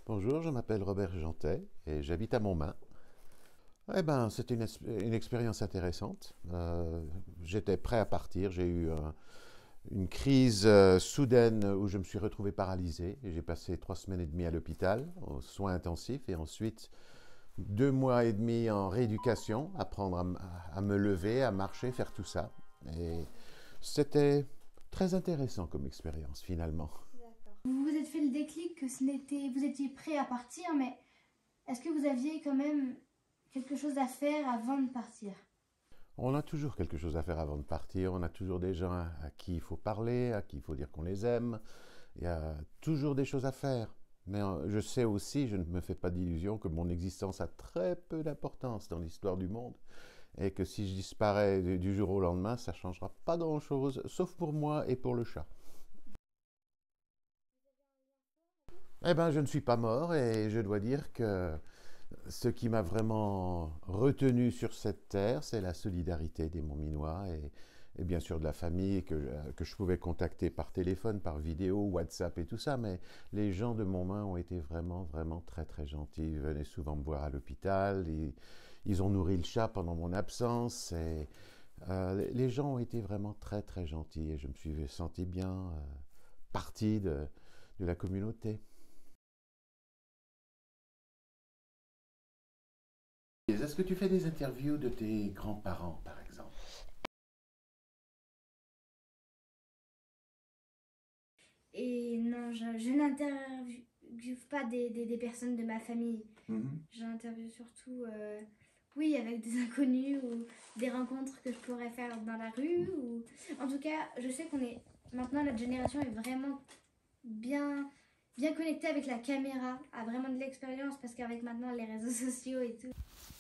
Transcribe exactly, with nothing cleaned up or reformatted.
Bonjour, je m'appelle Robert Jantet et j'habite à Montmain. Eh ben, c'était une, une expérience intéressante. Euh, j'étais prêt à partir. J'ai eu euh, une crise euh, soudaine où je me suis retrouvé paralysé. J'ai passé trois semaines et demie à l'hôpital, aux soins intensifs, et ensuite deux mois et demi en rééducation, apprendre à, à me lever, à marcher, faire tout ça. Et c'était très intéressant comme expérience finalement. Vous vous êtes fait le déclic que ce n'était, vous étiez prêt à partir, mais est-ce que vous aviez quand même quelque chose à faire avant de partir? On a toujours quelque chose à faire avant de partir, on a toujours des gens à, à qui il faut parler, à qui il faut dire qu'on les aime, il y a toujours des choses à faire. Mais euh, je sais aussi, je ne me fais pas d'illusions, que mon existence a très peu d'importance dans l'histoire du monde et que si je disparais du, du jour au lendemain, ça ne changera pas grand-chose, sauf pour moi et pour le chat. Eh bien, je ne suis pas mort et je dois dire que ce qui m'a vraiment retenu sur cette terre, c'est la solidarité des Montminois et, et bien sûr de la famille que, que je pouvais contacter par téléphone, par vidéo, WhatsApp et tout ça. Mais les gens de Montmain ont été vraiment, vraiment très, très gentils. Ils venaient souvent me voir à l'hôpital. Ils, ils ont nourri le chat pendant mon absence. Et, euh, les gens ont été vraiment très, très gentils et je me suis senti bien euh, partie de, de la communauté. Est-ce que tu fais des interviews de tes grands-parents, par exemple? Et non, je, je n'interviewe pas des, des, des personnes de ma famille. Mhm. J'interviewe surtout, euh, oui, avec des inconnus ou des rencontres que je pourrais faire dans la rue. Ou... En tout cas, je sais qu'on est, maintenant, notre génération est vraiment bien, bien connectée avec la caméra, a vraiment de l'expérience parce qu'avec maintenant les réseaux sociaux et tout.